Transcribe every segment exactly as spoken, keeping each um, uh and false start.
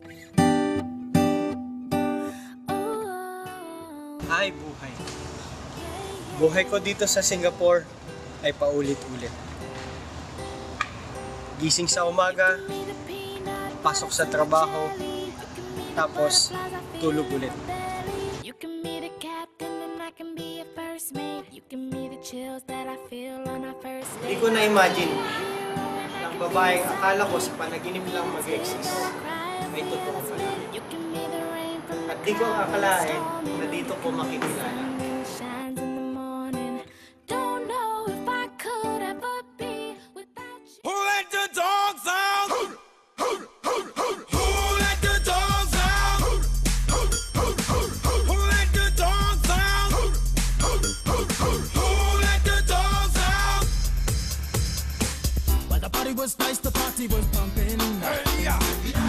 Ay, buhay. Buhay ko dito sa Singapore ay paulit-ulit. Gising sa umaga, pasok sa trabaho, tapos tulog ulit. Hindi ko na-imagine ang babaeng akala ko sa panaginip lang mag-exist ay totoo pala. At di ko akalain na dito ko makikilala. Was nice, the party was pumping. Hey, yeah.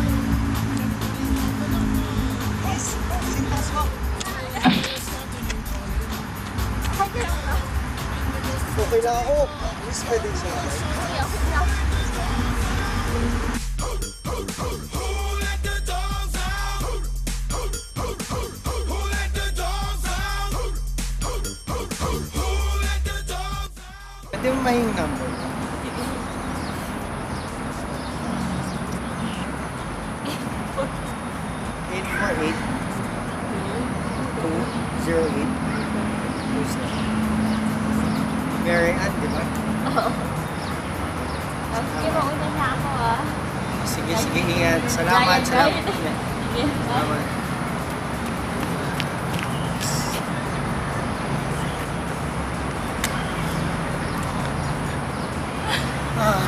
Okay lang ako. Miss pwede siya. Pwede mo mahing number. eight four eight two zero eight. Who's that? Brian+Ann, di ba? Oo. Sige, mauna na ako ah. Sige, sige, ingat. Salamat, salamat. Sige. Salamat. Ah.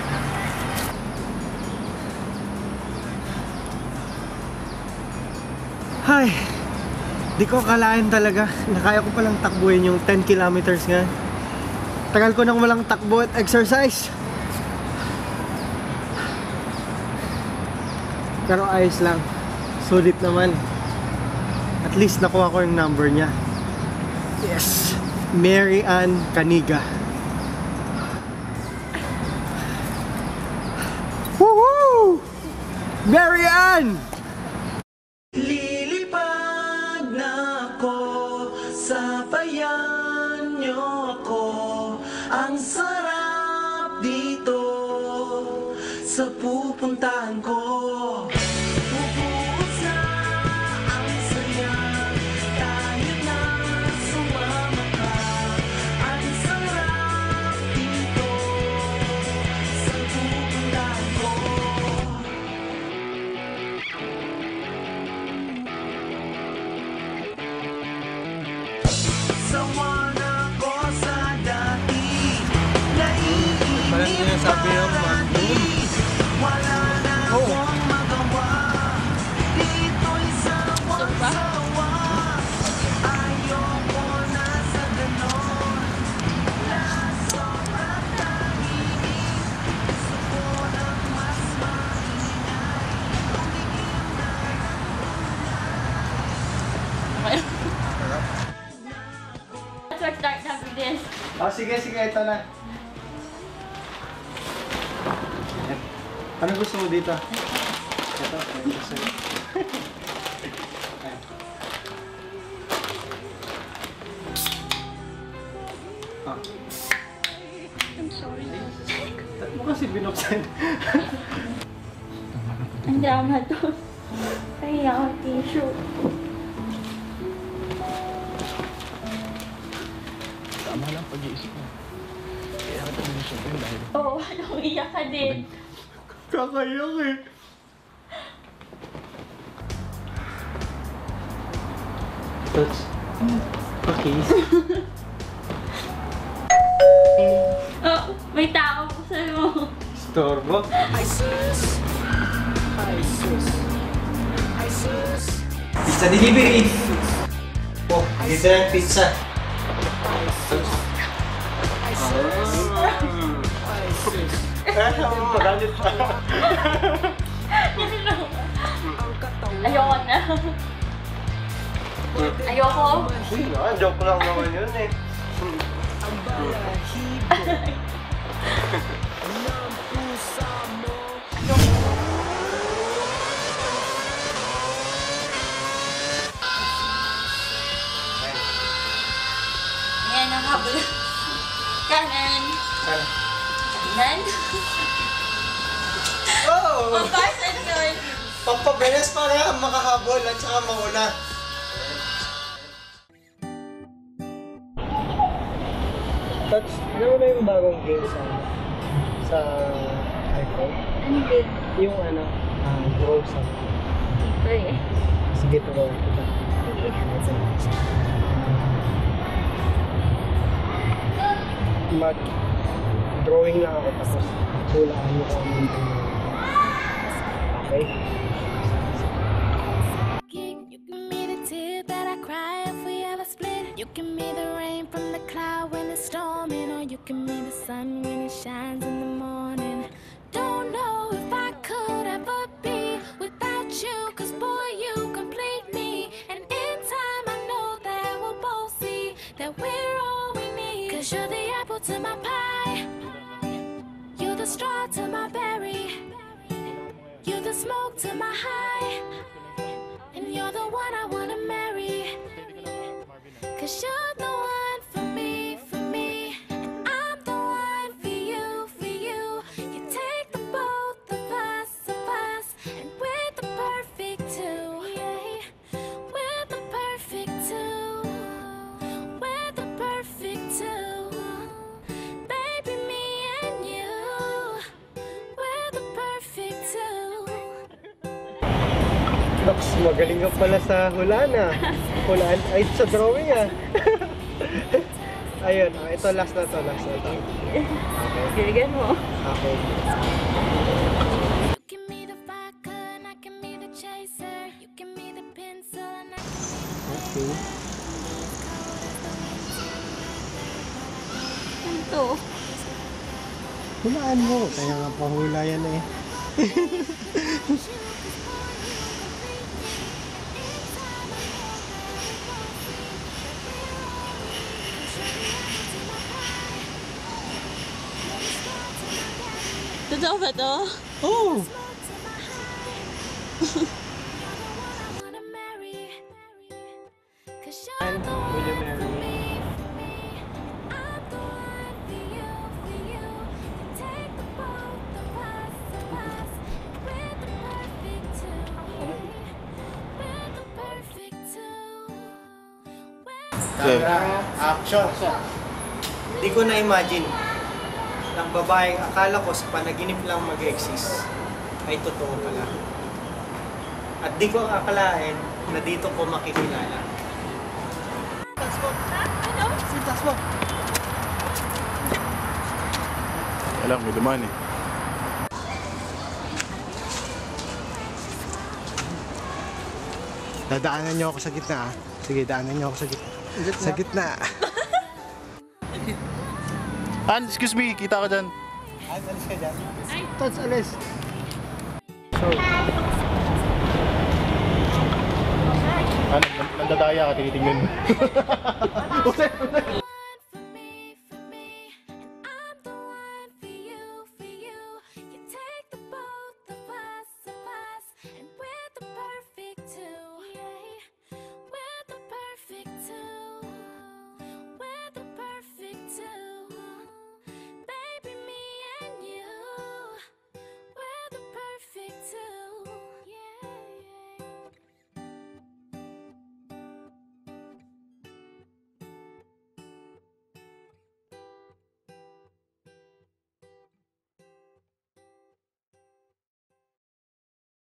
Ay, di ko akalain talaga na kaya ko palang takbuhin yung ten kilometers nga. Tagal ko nang walang takbo at exercise. Pero ayos lang. Sulit naman. At least nakuha ko yung number niya. Yes. Brian+Ann Kaniga. Woohoo! Brian+Ann! Lilipad na ako, sabayan niyo ako. Ang sarap dito sa pupuntahan ko. Pupuos na ang saya, tayo na sumama ka. Ang sarap dito sa pupuntahan ko. Sawa na ko sa dati, parang sinasabi ng mag-boom. Wala na akong magawa, dito'y sawa-sawa. Ayoko na sa ganon, na sobrang tahimik. Gusto ko ng mas maingay, tumigil na Okay. Let's start after this. Oh, sige, sige, ito na. Ano gusto mo dito? Ito, ito sa'yo. Ah. I'm sorry. Ba't mo kasi binuksan? Ang drama to. Kaya ako tissue. Tama lang pag-iisip mo. Kaya ka talaga siya pa dahil. Oo, oh, iyak ka din. Kakayak eh. Touch. Okay. Oh, may tao po sa'yo. Storbo. Ay sus! Ay sus! Ay sus! Pizza delivery. Oh, dito na yung pizza. Ay sus! Ay sus! Ay sus! Magalit pa. Ayoko na. Ayoko. Ah, joke lang naman yun eh. Ang balahibo ng pusa mo. mauna. Boys and girls. Pampabilis para makahabol at saka mauna. Touch, alam mo na yung bagong game sa sa iPhone? Ano game? Yung ano, ah, draw sa. Ito eh. Sige, turuan kita. Mag-drawing lang ako tapos hulaan mo kung ano yung okay? You give me the tears that I cry if we ever split. You give me the rain from the cloud when it's storming, or you give me the sun when it shines in the morning. Don't know if I could ever be without you, cause boy you complete me. And in time I know that we'll both see that we're all we need. Cause you're the apple to my pie, you're the straw to my berry, you're the smoke to my high, and you're the one I wanna marry. Cause you're the one for me, for me, and I'm the one for you, for you. You take the both of us, of us, and we're the perfect two. Yeah. We're the perfect two. We're the perfect two. Baby, me and you. We're the perfect two. Nox, magaling ka pala sa hulaan ah. Hulaan, ay sa drawing ah. Ayun, oh, ito last na to, last na to. Okay. Galingan mo. Okay. You give me the vodka and I give me the chaser. You give me the pencil and I Okay. Ano to? Hulaan mo, kaya nga pahula yan eh. Totoo ba to? Oh! wanna marry. Cause And you're the will you one marry for me? me, for me. I'm the one for you, for you. You take the both of us, of us. We're the perfect two. We're the perfect two. Camera, action! Hindi ko na-imagine ng babaeng akala ko sa panaginip lang mag-exist ay totoo pala. At di ko akalain na dito ko makikilala. Sintas mo! Alam, may dumaan eh. Dadaanan niyo ako sa gitna ah. Sige, daanan niyo ako sa gitna. Sa gitna. Ann, excuse me, kita ka dyan. Ay, alis ka dyan. Tots, alis. So, Ann, nandadaya ka, tinitingnan mo.